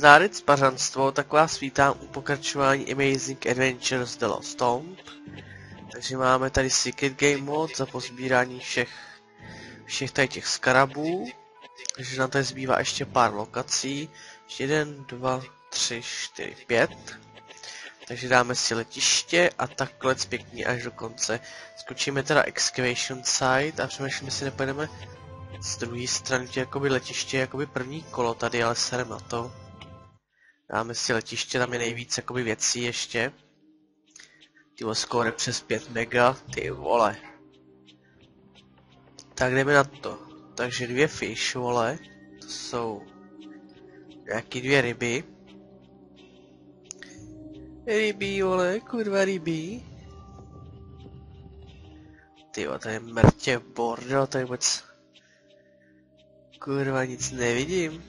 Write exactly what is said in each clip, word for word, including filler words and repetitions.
Nazdárec pařanstvo, tak vás vítám u pokračování Amazing Adventures The Lost Tomb. Takže máme tady Secret Game Mode za pozbírání všech, všech tady těch skarabů. Takže nám tady zbývá ještě pár lokací. Ještě jeden, dva, tři, čtyři, pět. Takže dáme si letiště a takhle pěkně až do konce. Skočíme teda Excavation Site a přemýšlím, jestli nepojedeme z druhé strany, jakoby letiště, jakoby první kolo tady, ale serem na to. Dáme si letiště, tam je nejvíc jakoby věcí ještě. Ty vole, skóre přes pět mega, ty vole. Tak jdeme na to. Takže dvě fish, vole. To jsou nějaký dvě ryby. Ryby, vole, kurva ryby. Ty vole, to je mrtě bordel, tady vůbec... Kurva, nic nevidím.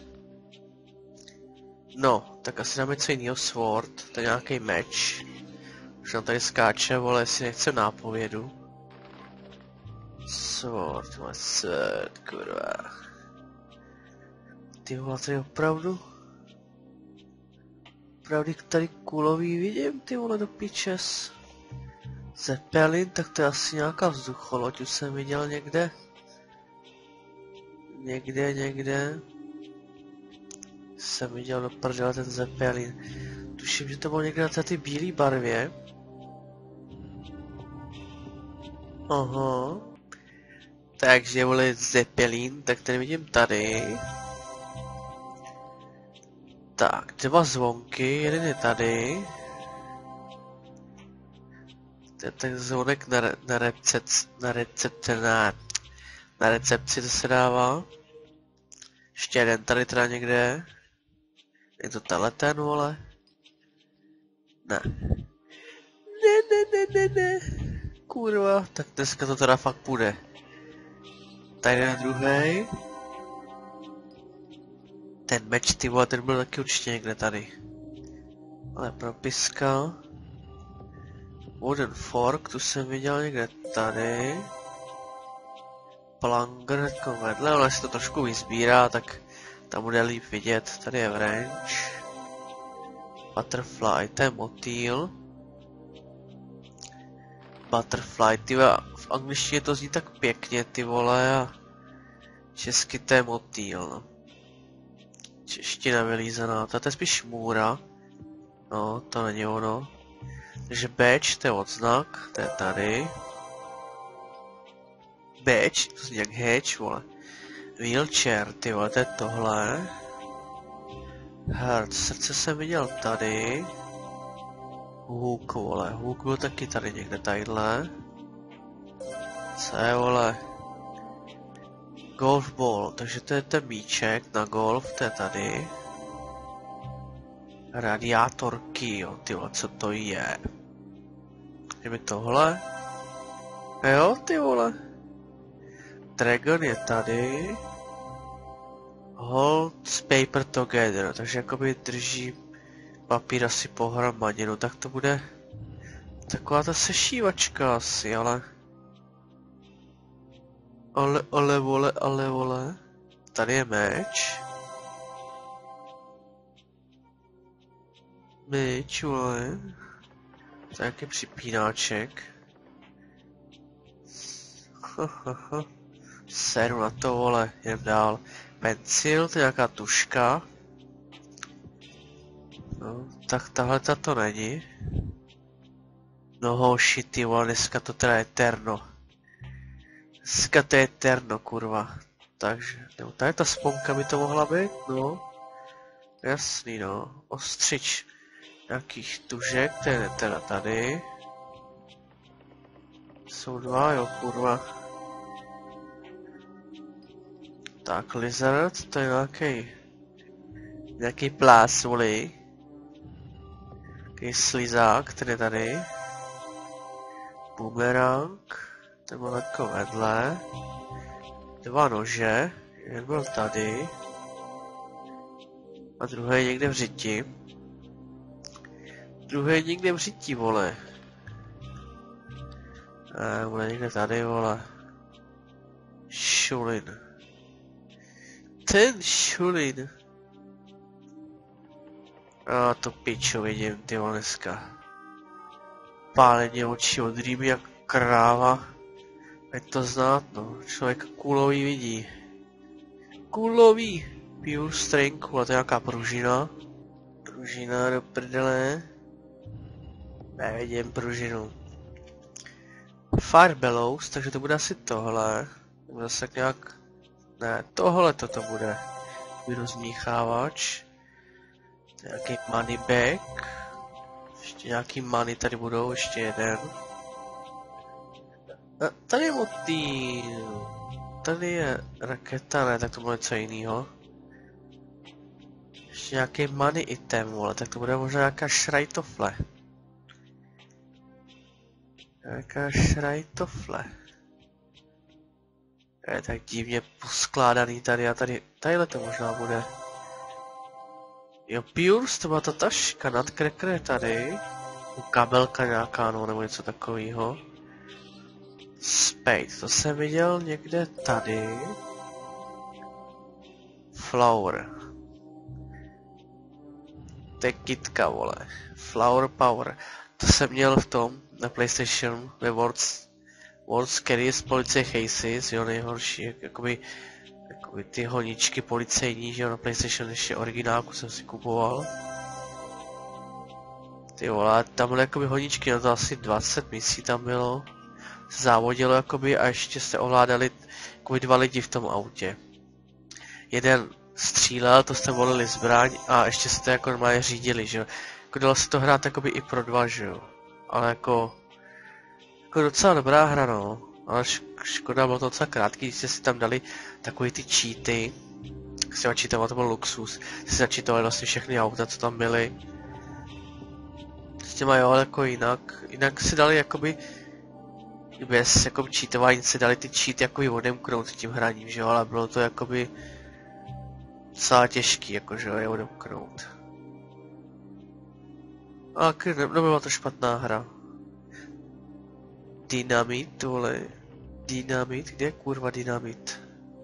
No, tak asi dáme co jinýho, sword, to je nějaký meč. Už nám tady skáče, vole, jestli nechce nápovědu. Sword, má sword, kurva. Ty vole, tady opravdu... Opravdu tady kulový vidím, ty vole, do pičes. Zeppelin, tak to je asi nějaká vzducholoď, už jsem viděl někde. Někde, někde. Jsem viděl do prdele ten Zeppelin. Tuším, že to bylo někde na té ty bílé barvě. Aha. Takže vole Zeppelin, tak ten vidím tady. Tak, dva zvonky, jeden je tady. To je ten zvonek na, re, na recepci, na recepci, na, na recepci to se dává. Ještě jeden tady teda někde. Je to tenhle ten, vole? Ne. Ne, ne, ne, ne, ne. Kurva, tak dneska to teda fakt půjde. Tady je druhý. Ten meč, ty vole, ten byl taky určitě někde tady. Ale propiska. Wooden fork, tu jsem viděl někde tady. Plunger jako vedle, ale se to trošku vyzbírá, tak tam bude líp vidět. Tady je wrench. Butterfly, to je motýl. Butterfly, ty vole, v angličtině to zní tak pěkně, ty vole, a česky to je motýl, no. Čeština vylízená, to je spíš můra. No, to není ono. Takže badge, to je odznak, to je tady. Badge, to zní jak hedge, vole. Wheelchair, ty vole, to je tohle. Heart, srdce jsem viděl tady. Hook, vole, hook byl taky tady někde tadyhle. Co je, vole? Golf ball, takže to je ten míček na golf, to je tady. Radiátorky, jo, ty vole, co to je? Je mi tohle? Jo, ty vole. Dragon je tady. Hold paper together, takže jakoby drží papír asi pohromadě, no tak to bude taková ta sešívačka asi, ale... Ale, ale, vole, ale, vole. Tady je meč. Meč, vole. To je nějaký připínáček. Seru na to, vole, jdem dál. Pencil, to je nějaká tuška. No, tak tahle to není. No hoši, ty vole, dneska to teda je terno. Dneska to je terno, kurva. Takže, nebo tady ta sponka by to mohla být, no. Jasný, no. Ostřič nějakých tužek, to je teda tady. Jsou dva, jo, kurva. Tak, lizard, to je nějaký... Nějaký plás, voli. Nějaký slizák, ten je tady. Boomerang. Ten byl jako vedle. Dva nože. Jeden byl tady. A druhý někde v řiti. Druhý někde v řiti, vole. A bude někde tady, vole. Šulin. Ten šulin. A to pičo vidím, ty dneska. Pálení očí od rýby jak kráva. Ať to znát, no. Člověk kulový vidí. Kulový! Pure string, a to je nějaká pružina. Pružina do prdele. Nevidím pružinu. Fire bellows, takže to bude asi tohle. Zase nějak... Ne, tohle toto bude. Rozmíchávač. Nějaký money bag. Ještě nějaký money tady budou, ještě jeden. A tady je motýl. Tady je raketa, ne, tak to bude něco jiného. Ještě nějaký money item, vole, tak to bude možná nějaká šrajtofle. Nějaká šrajtofle. Je tak divně poskládaný tady a tady, tadyhle to možná bude. Jo, Pures, to byla ta taška, Nutcracker je tady. Kabelka nějaká, no, nebo něco takového. Spade, to jsem viděl někde tady. Flower. To je kitka, vole. Flower Power. To jsem měl v tom, na PlayStation, ve World's, World's Scariest Police Cases, jo, nejhorší, jak, jakoby, jakoby ty honičky policejní, že jo, na PlayStation ještě originálku jsem si kupoval. Ty vole, tam byly jakoby honičky, na to asi dvacet misí tam bylo. Závodilo jakoby a ještě se ovládali jakoby dva lidi v tom autě. Jeden střílel, to jste volili zbraň a ještě se to jako normálně řídili, že jo. Jako dalo se to hrát jakoby i pro dva, že jo. Ale jako... Jako docela dobrá hra, no. Ale škoda, bylo to docela krátký, když jste si tam dali takový ty cheaty. Jak si načítoval, to byl luxus. Si načítovali vlastně všechny auta, co tam byly. S těma jo, ale jako jinak. Jinak si dali jakoby... Bez jako cheatování si dali ty cheaty jakoby odemknout tím hraním, že jo, ale bylo to jakoby... Docela těžký, jakože jo, je odemknout. A ne, nebyla to špatná hra. Dynamit, vole. Dynamit, kde je kurva dynamit?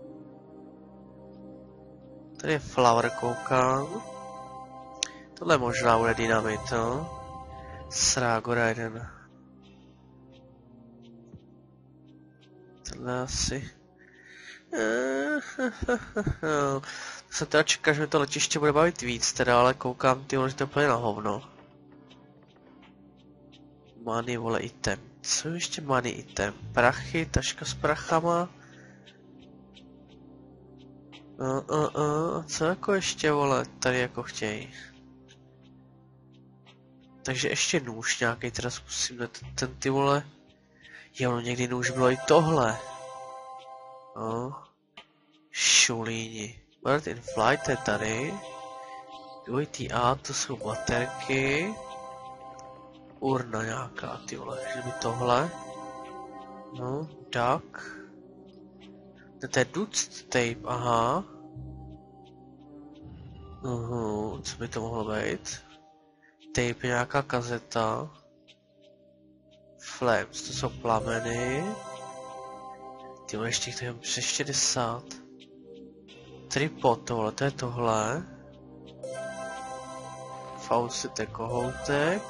Tady je flower, koukám. Tohle možná bude dynamit, no. Srágora jeden. Tohle asi... Jsem teda čekal, že mi to letiště bude bavit víc, teda, ale koukám, ty vole, že to je úplně na hovno. Money, vole, item. Co je ještě money item? Prachy, taška s prachama. Uh, uh, uh, co jako ještě, vole, tady jako chtějí? Takže ještě nůž nějaký, teda zkusím, ten, ten ty vole... Jo, no někdy nůž bylo i tohle. No. Šulíni. Bird in flight je tady. Dvojitý A, to jsou baterky. Urna nějaká, ty vole, že by tohle. No, duck. To je duct tape, aha. Uhum, co by to mohlo být? Tape, nějaká kazeta. Flames, to jsou plameny. Ty vole, ještě to je přes šedesát. Tripod, tohle, to je tohle. Faucet je kohoutek.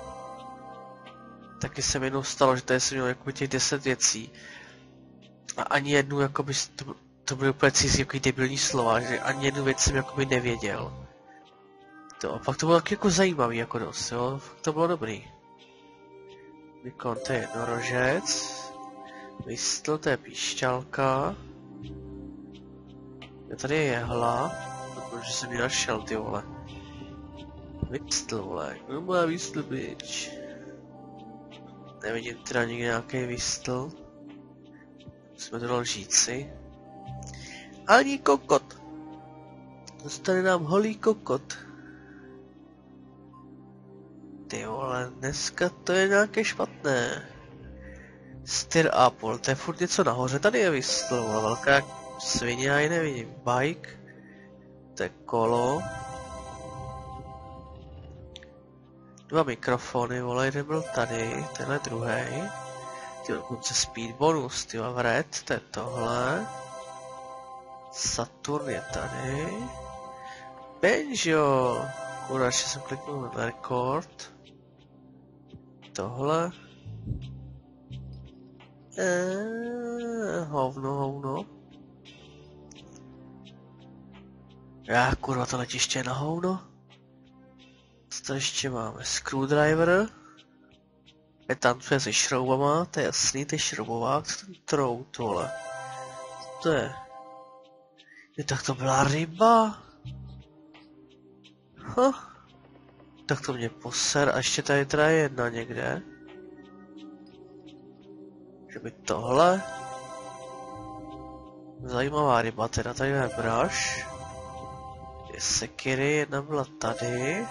Taky se mi jednou stalo, že tady jsem měl jakoby těch deset věcí. A ani jednu, jakoby, to, to byly úplně cizí, jako debilní slova, že ani jednu věc jsem jakoby nevěděl. To, a pak to bylo taky jako zajímavý, jako dost, jo, fakt to bylo dobrý. Nikon, to je jednorožec. Vystl, to je píšťalka. A tady je jehla. Protože jsem ji našel, ty vole. Vystl, vole. Kdo má vystl, bitch? Nevidím teda nikdy nějaký vystl. Jsme to dal říci. Ani kokot. Dostane nám holý kokot. Ty vole, dneska to je nějaké špatné. Stir Apple, to je furt něco nahoře, tady je vystl, vole, velká jak svině, já ji nevidím. Bike, to je kolo. Dva mikrofony, vole, jeden byl tady, tenhle druhý. Ty dokonce speed bonus, ty v red, to je tohle. Saturn je tady. Banjo, Kurva, ještě jsem kliknul na record. Tohle. Eee, hovno, hovno. Já kurva, to letiště je na hovno. Co to ještě máme? Screwdriver. Je tam co je se šroubama, to je jasný, to je šroubovák, co ten trout, vole. Co to je? Je, tak to byla ryba. Huh. Tak to mě poser, a ještě tady teda je jedna někde. Že by tohle. Zajímavá ryba, teda tady je braš. Je sekiry, jedna byla tady.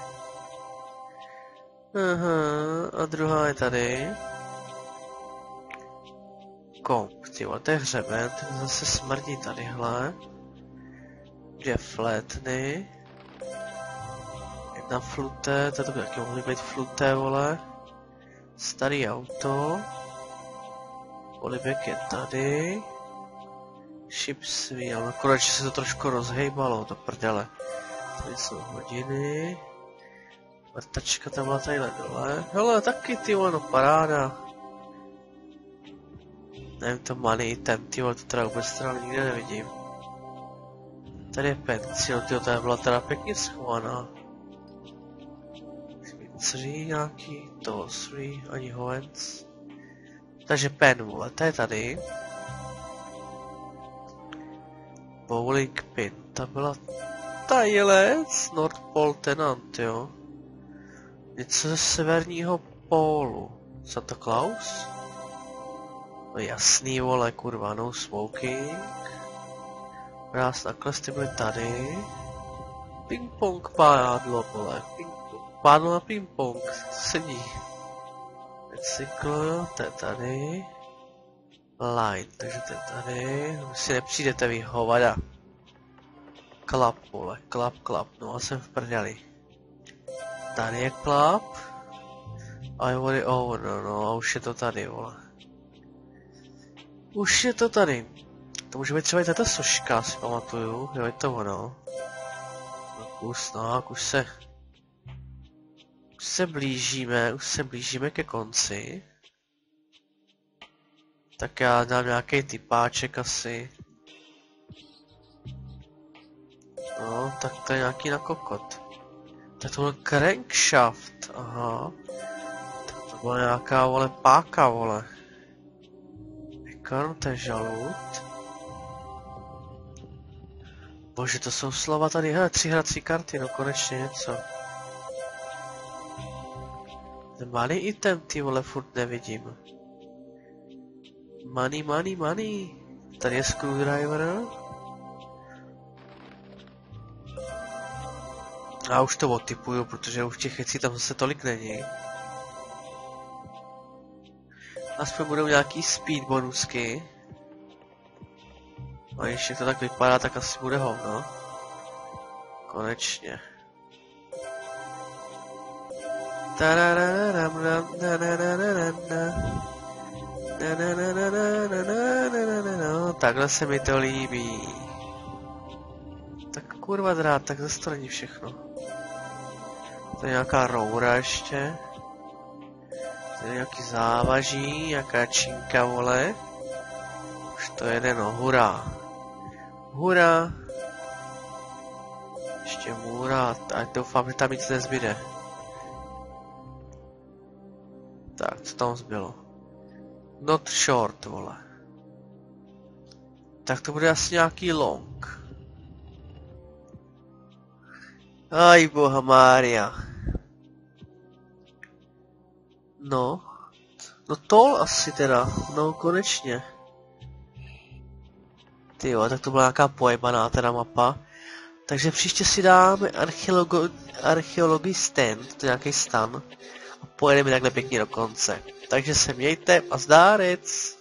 Aha, a druhá je tady. Komp, tyjo, to je hřeben, ten zase smrdí tadyhle. Dvě flétny. Jedna fluté, to by taky mohly být fluté, vole. Starý auto. Polibek je tady. Chips wheel, no konečně se to trošku rozhejbalo, to prdele. Tady jsou hodiny. Vrtačka tam byla tadyhle dole. Hele, taky ty vole, no paráda. Nevím, to money item, ty vole, to teda vůbec teda nikde nevidím. Tady je pencil, tyjo, ta byla teda pěkně schovaná. Tři nějaký, to tři, ani hovenc. Takže pen, vole, to je tady. Bowling pin, ta byla tadyhle, North Pole Tenant, jo. Něco ze severního pólu. Santa Claus? No jasný, vole, kurva, no smoking. Ráz takhle jste byli tady. Ping-pong pádlo, vole. Ping-pong. Pádlo na ping-pong. Sedí. Recykl, to je tady. Line, takže to je tady. Vy si nepřijdete, vy hovada. Klap, vole, klap, klap. No a jsem v prdeli. Tady je klap. Ivory over, no, no a už je to tady, vole. Už je to tady. To může být třeba i tato soška, si pamatuju. Jo, je to ono. No kus, no, už se... Už se blížíme, už se blížíme ke konci. Tak já dám nějaký typáček asi. No, tak to je nějaký na kokot. Tak to byl crankshaft, aha. Tak to byla nějaká, vole, páka, vole. Ekarn, to je žalud. Bože, to jsou slova tady, hele, tři hrací karty, no konečně něco. Ten malý item, ty vole, furt nevidím. Money, money, money. Tady je screwdriver. A už to odtypuju, protože už těch věcí tam zase tolik není. Aspoň budou nějaký speed bonusky. A ještě to tak vypadá, tak asi bude hovno. Konečně. No, takhle se mi to líbí. Tak kurva drát, tak zase to není všechno. To je nějaká roura ještě. To je nějaký závaží, nějaká činka, vole. Už to jede, no, hurá. Hurá. Ještě hurá, ať doufám, že tam nic nezbyde. Tak, co tam zbylo? Not short, vole. Tak to bude asi nějaký long. Aj boha Mária. No. No tol asi teda. No konečně. Tyjo, tak to byla nějaká pojebaná teda mapa. Takže příště si dáme archeologo, archeology stand, to je nějaký stan. A pojedeme takhle pěkně do konce. Takže se mějte a zdárec.